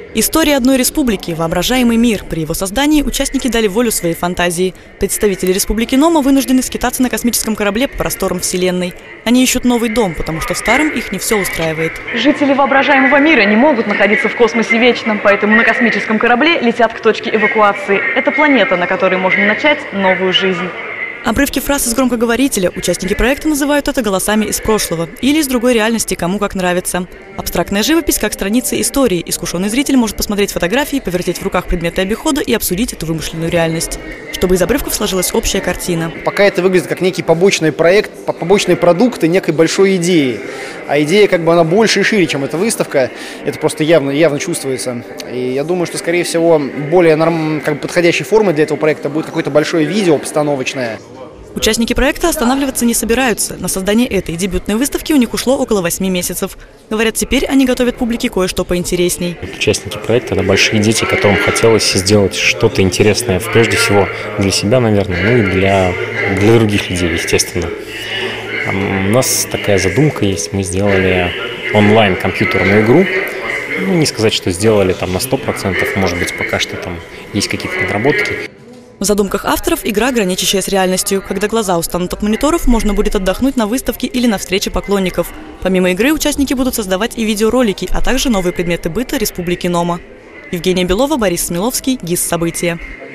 История одной республики – воображаемый мир. При его создании участники дали волю своей фантазии. Представители республики Нома вынуждены скитаться на космическом корабле по просторам Вселенной. Они ищут новый дом, потому что в старом их не все устраивает. Жители воображаемого мира не могут находиться в космосе вечно, поэтому на космическом корабле летят к точке эвакуации. Это планета, на которой можно начать новую жизнь. Обрывки фраз из громкоговорителя участники проекта называют это голосами из прошлого или из другой реальности, кому как нравится. Абстрактная живопись как страницы истории. Искушенный зритель может посмотреть фотографии, повертеть в руках предметы обихода и обсудить эту вымышленную реальность, чтобы из обрывков сложилась общая картина. Пока это выглядит как некий побочный проект, побочный продукт некой большой идеи. А идея она больше и шире, чем эта выставка. Это просто явно чувствуется. И я думаю, что, скорее всего, более подходящей формой для этого проекта будет какое-то большое видео постановочное. Участники проекта останавливаться не собираются. На создание этой дебютной выставки у них ушло около 8 месяцев. Говорят, теперь они готовят публике кое-что поинтересней. Участники проекта – это большие дети, которым хотелось сделать что-то интересное, прежде всего для себя, наверное, ну и для других людей, естественно. У нас такая задумка есть. Мы сделали онлайн-компьютерную игру. Ну, не сказать, что сделали на 100%, может быть, пока что есть какие-то подработки. В задумках авторов игра, граничащая с реальностью. Когда глаза устанут от мониторов, можно будет отдохнуть на выставке или на встрече поклонников. Помимо игры, участники будут создавать и видеоролики, а также новые предметы быта Республики Нома. Евгения Белова, Борис Смеловский, ГИС «События».